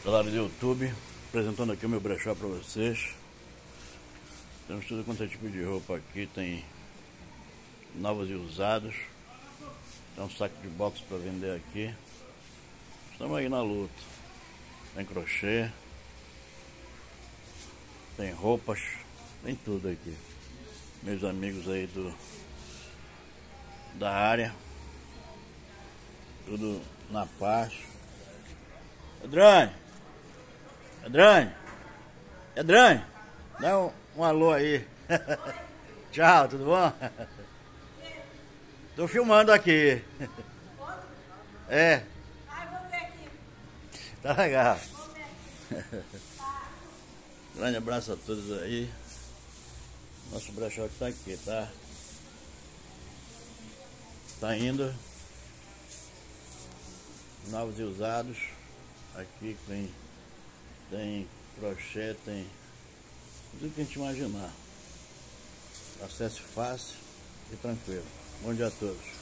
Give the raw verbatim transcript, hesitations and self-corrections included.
Galera do YouTube, apresentando aqui o meu brechó para vocês. Temos tudo quanto é tipo de roupa aqui, tem novos e usados. Tem um saco de boxe para vender aqui. Estamos aí na luta. Tem crochê, tem roupas, tem tudo aqui. Meus amigos aí do da área, tudo na paz. Adrane, Adrane, Adrane, dá um, um alô aí. Tchau, tudo bom? Tô filmando aqui. É. Tá legal. Grande abraço a todos aí. Nosso brechó que tá aqui, tá? Tá indo. Novos e usados. Aqui tem, tem crochê, tem tudo que a gente imaginar. Acesso fácil e tranquilo. Bom dia a todos.